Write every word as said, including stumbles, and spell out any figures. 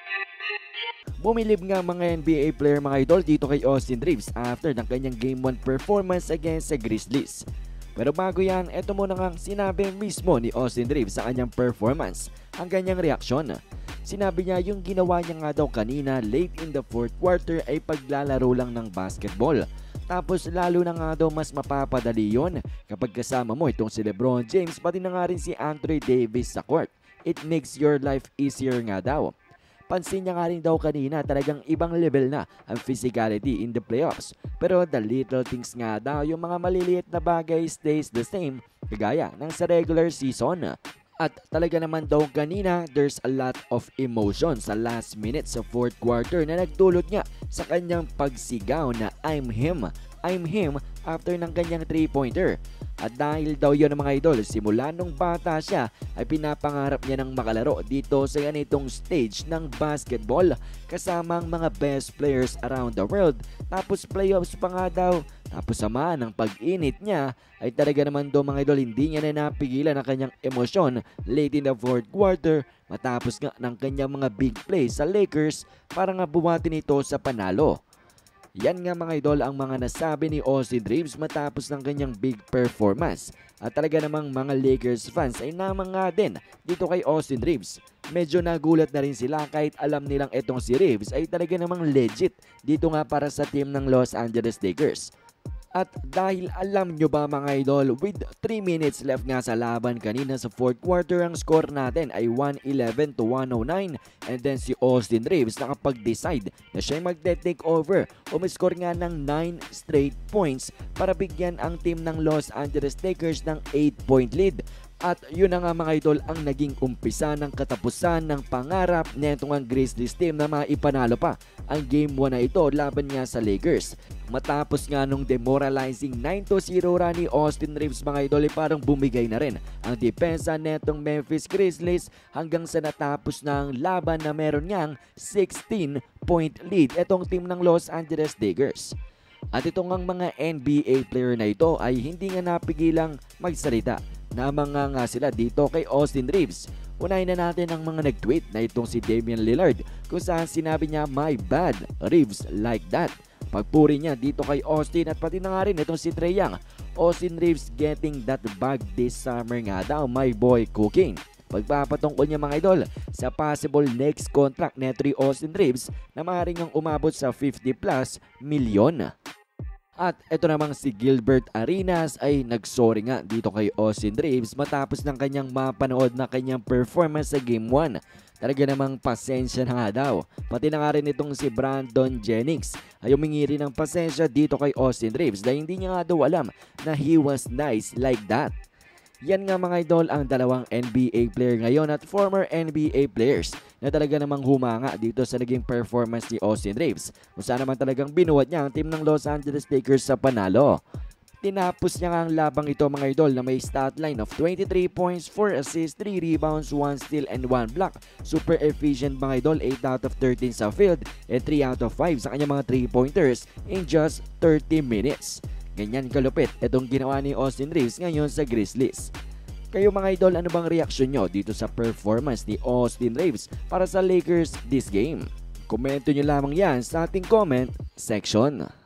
Bumilib nga mga N B A player mga idol dito kay Austin Reeves after ng kanyang Game one performance against sa Grizzlies. Pero bago yan, eto muna nga sinabi mismo ni Austin Reeves sa kanyang performance, ang kanyang reaksyon. Sinabi niya yung ginawa niya nga daw kanina late in the fourth quarter ay paglalaro lang ng basketball. Tapos lalo na nga daw mas mapapadali yon kapag kasama mo itong si LeBron James pati na nga rin si Anthony Davis sa court. It makes your life easier nga daw. Pansin niya nga rin daw kanina talagang ibang level na ang physicality in the playoffs. Pero the little things nga daw, yung mga maliliit na bagay stays the same kagaya ng sa regular season. At talaga naman daw kanina, there's a lot of emotion sa last minute sa fourth quarter na nagdulot niya sa kanyang pagsigaw na I'm him, I'm him after ng kanyang three-pointer. At dahil daw yun mga idol, simula nung bata siya ay pinapangarap niya ng makalaro dito sa ganitong stage ng basketball kasama ang mga best players around the world. Tapos playoffs pa nga daw. Tapos sama ng pag-init niya ay talaga naman daw mga idol hindi niya na napigilan ang kanyang emosyon late in the fourth quarter matapos nga ng kanyang mga big plays sa Lakers para nga buwati nito sa panalo. Yan nga mga idol ang mga nasabi ni Austin Reeves matapos ng kanyang big performance. At talaga namang mga Lakers fans ay namanga din dito kay Austin Reeves. Medyo nagulat na rin sila kahit alam nilang etong si Reeves ay talaga namang legit dito nga para sa team ng Los Angeles Lakers. At dahil alam nyo ba mga idol, with three minutes left nga sa laban kanina sa fourth quarter, ang score natin ay one eleven to one oh nine. And then si Austin Reeves nakapag-decide na siya magte-take over. Umiscore nga ng nine straight points para bigyan ang team ng Los Angeles Lakers ng eight point lead. At yun na nga mga idol ang naging umpisa ng katapusan ng pangarap netong ang Grizzlies team na maipanalo pa ang game one na ito laban nga sa Lakers. Matapos nga nung demoralizing nine to zero run ni Austin Reeves mga idol ay parang bumigay na rin ang depensa netong Memphis Grizzlies hanggang sa natapos na ang laban na meron ngang sixteen point lead etong team ng Los Angeles Lakers. At itong ang mga N B A player na ito ay hindi nga napigilang magsalita. Namanga nga sila dito kay Austin Reeves. Unahin na natin ang mga nag-tweet na itong si Damian Lillard kung saan sinabi niya my bad, Reeves like that. Pagpuri niya dito kay Austin at pati na nga rin itong si Trae Young. Austin Reeves getting that bag this summer nga daw, my boy cooking. Pagpapatungkol niya mga idol sa possible next contract ni Austin Reeves na maaaring ang umabot sa fifty plus milyon. At ito namang si Gilbert Arenas ay nagsorry nga dito kay Austin Reeves matapos ng kanyang mapanood na kanyang performance sa Game one. Talaga namang pasensya na nga daw. Pati na nga rin itong si Brandon Jennings ay humingi rin ng pasensya dito kay Austin Reeves dahil hindi niya nga daw alam na he was nice like that. Yan nga mga idol ang dalawang N B A player ngayon at former N B A players na talaga namang humanga dito sa naging performance ni Austin Reeves. Kung saan naman talagang binuhat niya ang team ng Los Angeles Lakers sa panalo. Tinapos niya nga ang labang ito mga idol na may stat line of twenty-three points, four assists, three rebounds, one steal and one block. Super efficient mga idol, eight out of thirteen sa field and three out of five sa kanyang mga three pointers in just thirty minutes. Ganyan kalupit itong ginawa ni Austin Reeves ngayon sa Grizzlies. Kayo mga idol, ano bang reaksyon nyo dito sa performance ni Austin Reeves para sa Lakers this game? Komento nyo lamang yan sa ating comment section.